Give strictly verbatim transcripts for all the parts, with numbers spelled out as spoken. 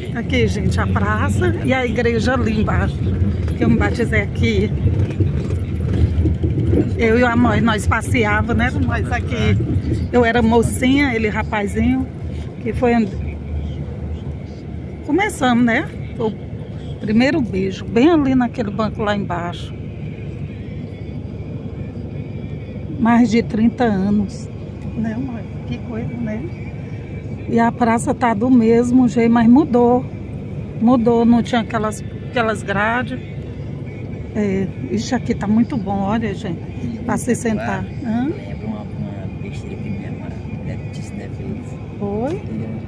Aqui, gente, a praça e a igreja ali embaixo. Que eu me batizei aqui. Eu e o Amor, nós passeávamos, né? Nós aqui. Eu era mocinha, ele rapazinho. Que foi... Começamos, né? Foi o primeiro beijo, bem ali naquele banco lá embaixo. Mais de trinta anos. Né, mãe? Que coisa, né? E a praça tá do mesmo jeito, mas mudou. Mudou, não tinha aquelas, aquelas grades. É, isso aqui tá muito bom, olha, gente. Pra se sentar. Hã? Lembra uma, uma besteira que minha mãe disse, né, fez. Foi?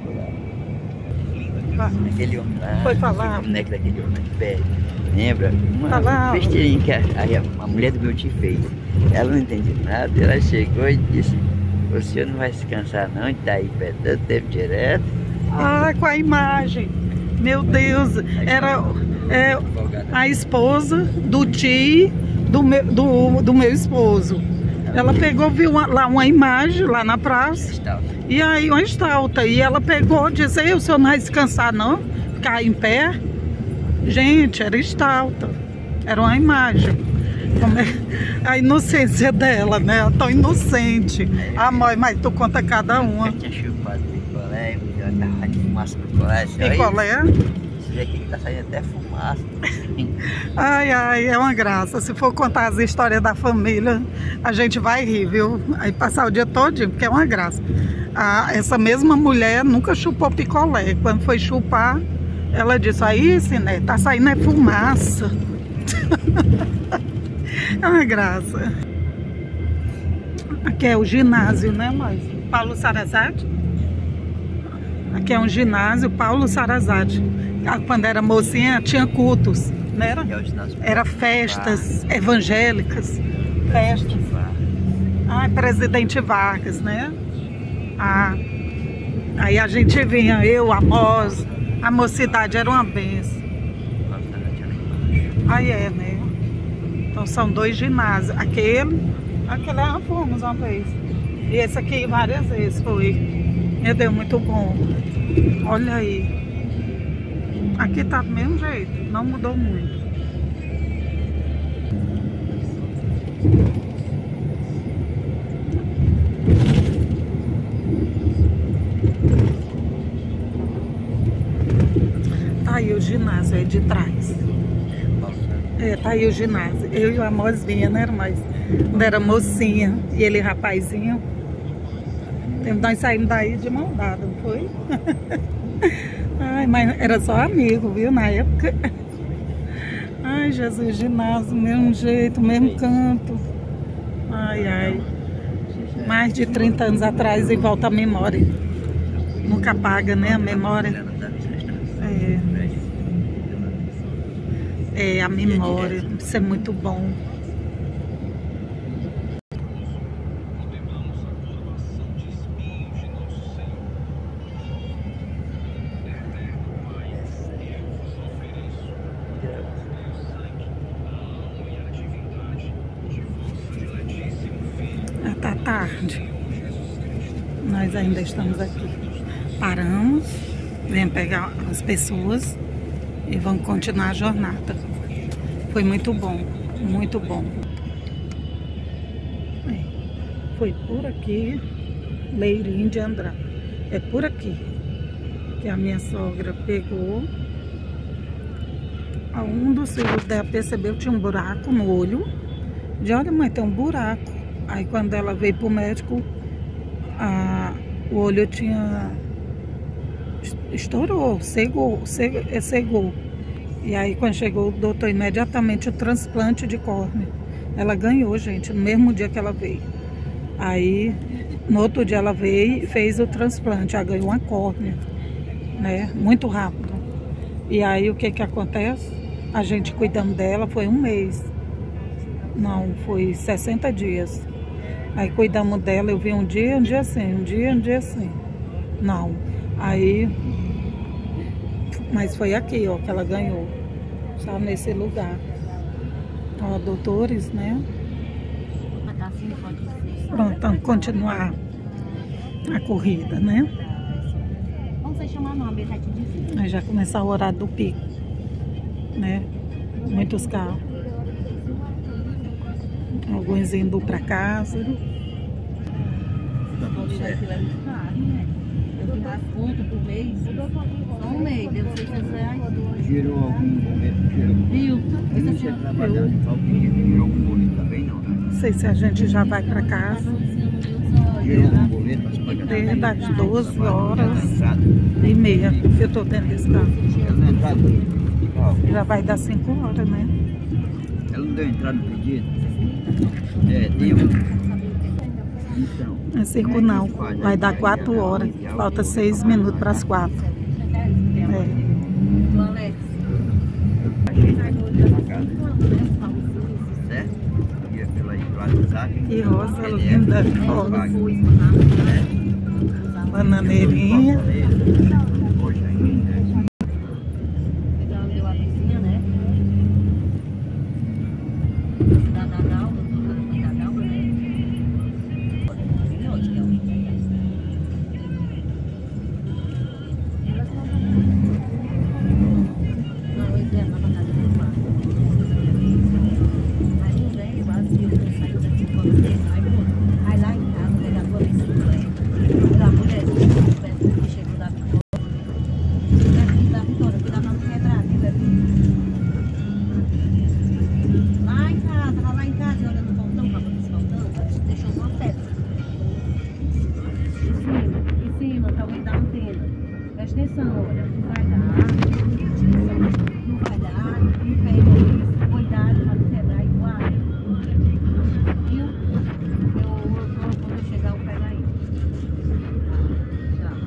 Aquele homem lá. Foi falar. O boneco daquele homem de pé. Lembra? Uma Falar. besteirinha que a, a, a mulher do meu tio fez. Ela não entendia nada, ela chegou e disse: o senhor não vai se cansar não de estar aí perto do tempo direto? Ah, com a imagem. Meu Deus, era é, a esposa do tio do meu, do, do meu esposo. Ela pegou, viu uma, lá uma imagem lá na praça. E aí uma estalta. E ela pegou e disse: o senhor não vai se cansar não? Ficar em pé? Gente, era estalta. Era uma imagem. A inocência dela, né? Ela tão inocente. Ah, mãe, mas tu conta cada uma. Eu tinha chupado picolé, eu tava de fumaça no picolé. Picolé? Esse aqui tá saindo até fumaça. Ai, ai, é uma graça. Se for contar as histórias da família, a gente vai rir, viu? Aí passar o dia todo, porque é uma graça. Ah, essa mesma mulher nunca chupou picolé. Quando foi chupar, ela disse: aí, Siné, tá saindo é fumaça. É uma graça. Aqui é o ginásio, né, mãe? Paulo Sarazate. Aqui é um ginásio Paulo Sarazate. Quando era mocinha, tinha cultos, né? Era, era festas evangélicas. Festas. Ah, Presidente Vargas, né? Ah, aí a gente vinha, eu, a Mos, a mocidade era uma benção. Aí é, né? Então são dois ginásios. Aquele, aquele lá fomos uma vez. E esse aqui várias vezes foi. Meu Deus, muito bom. Olha aí. Aqui tá do mesmo jeito, não mudou muito. Tá aí o ginásio aí de trás. É, tá aí o ginásio. Eu e o Amos vinha, né, mas quando era mocinha e ele rapazinho. Nós saímos daí de mão dada, não foi? Ai, mas era só amigo, viu, na época. Ai, Jesus, ginásio, mesmo jeito, mesmo canto. Ai, ai. Mais de trinta anos atrás e volta a memória. Nunca apaga, né, a memória. É, é a memória, isso é muito bom. Tá tarde, nós ainda estamos aqui. Paramos, viemos pegar as pessoas e vamos continuar a jornada. Foi muito bom, muito bom. Foi por aqui, Leirinho de Andrade. É por aqui que a minha sogra pegou. Um dos filhos dela percebeu que tinha um buraco no olho. De olha, mãe, tem um buraco. Aí quando ela veio pro médico, a, o olho tinha... estourou, cegou, cegou, cegou. E aí quando chegou o doutor, imediatamente o transplante de córnea. Ela ganhou, gente, no mesmo dia que ela veio. Aí, no outro dia ela veio e fez o transplante, ela ganhou uma córnea, né? Muito rápido. E aí o que que acontece? A gente cuidando dela foi um mês. Não, foi sessenta dias. Aí cuidamos dela, eu vi um dia, um dia assim, um dia, um dia assim. Não, aí... Mas foi aqui, ó, que ela ganhou. Só nesse lugar. Ó, doutores, né? Pronto, vamos continuar a corrida, né? sei chamar o nome, ele vai te dizer. Aí já começar o horário do pico, né? Muitos carros. Alguns indo para casa. Tá tudo certo. Aquilo é muito caro, né? Eu fiz as contas por mês, só um mês, deu seiscentos reais. Girou algum boleto? Girou. Viu? E você trabalhando em Falquinha, girou algum boleto também não, né? Não sei se a gente já vai para casa. Girou algum boleto para se pagar? Desde as doze horas Entrada. e meia que eu tô dentro desse carro. Ela não entrada no carro. Já vai dar cinco horas, né? Ela não deu entrada no pedido? É, deu. Então. É circo não, vai dar quatro horas, falta seis minutos para as quatro. É. Do Alex. Certo? Ia pela WhatsApp. Que rosa linda, rosa. Bananeirinha. Hoje ainda. Ela deu a vizinha, né? Da Dadal, doutora foi Dadal, né? Hoje, que é o não, eu entrei na casa do pai. Aí o velho vazio, ele saiu daqui com você, aí pô, aí lá em casa, ele a tua bicicleta. Pela mulher, que chegou da Vitória. Daqui da Vitória, fui lá na quebrada, viu? Lá em casa, lá em casa, olhando o portão, pra ver os portão, deixou uma pedra. Em cima, em cima, talvez da antena. Presta atenção, olha, não vai dar. Não vai dar, não pega isso, cuidado para não quebrar igual. Viu? Eu vou, quando eu chegar, eu pego aí. Tchau.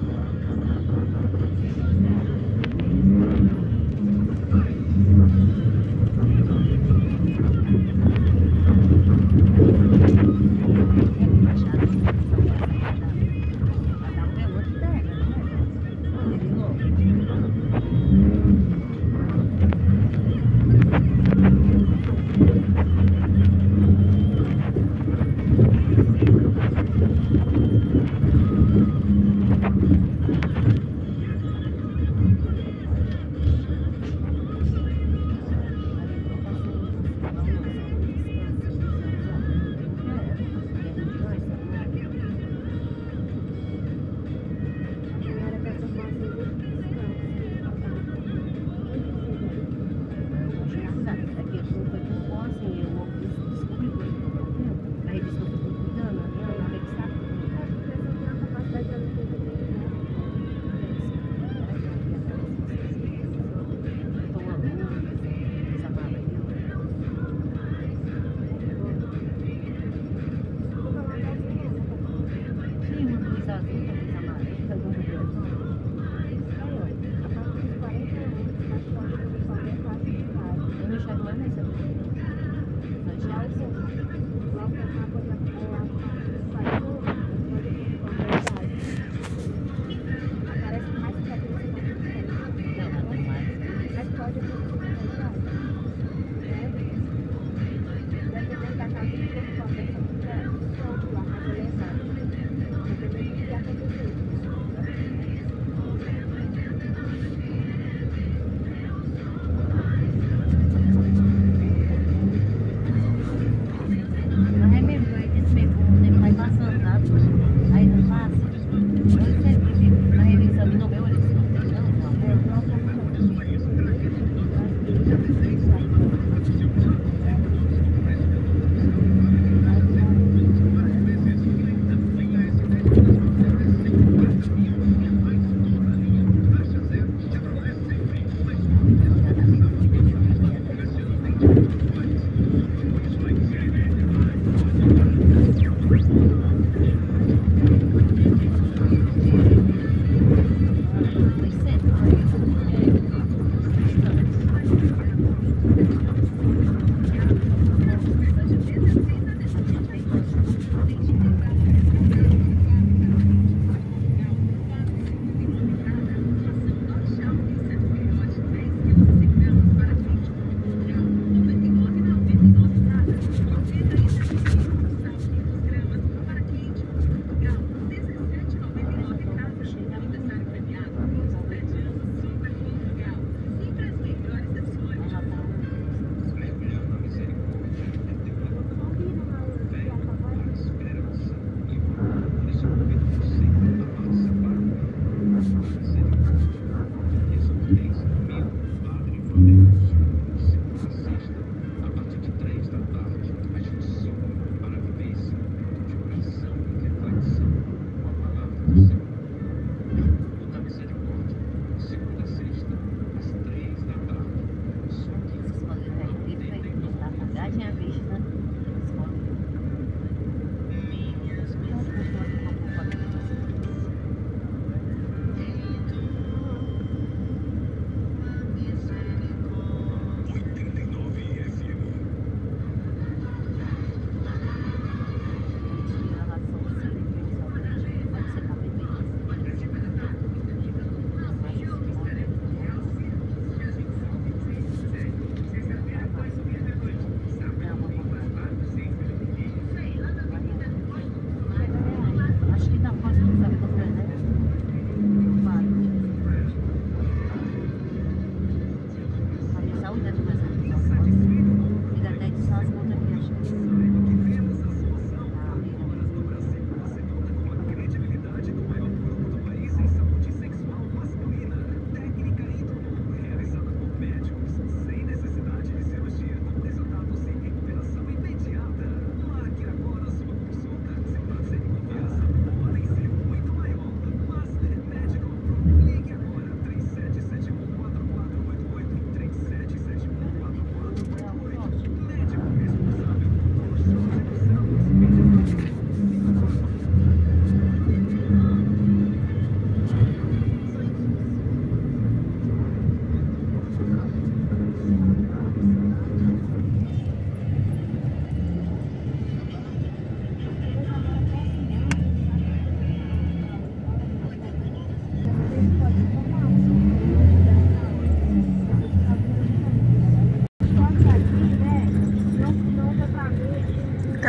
Machado,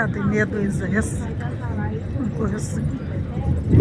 academia do exército, uma coisa assim.